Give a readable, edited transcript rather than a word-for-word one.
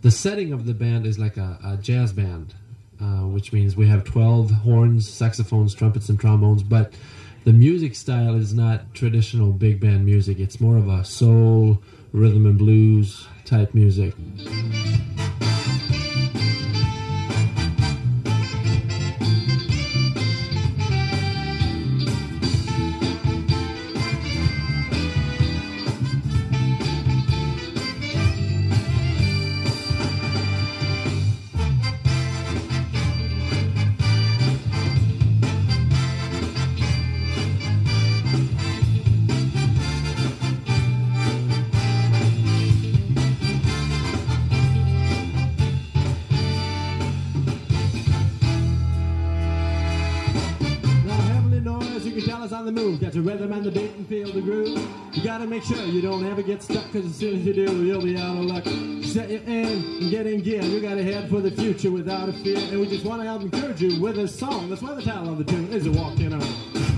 the setting of the band is like a jazz band, which means we have 12 horns, saxophones, trumpets, and trombones, but the music style is not traditional big band music. It's more of a soul, rhythm and blues type music. On the move, got the rhythm and the beat and feel the groove. You gotta make sure you don't ever get stuck, cause as soon as you do, you'll be out of luck. Set your in and get in gear. You gotta head for the future without a fear. And we just wanna help encourage you with a song. That's why the title of the tune is A Walking On.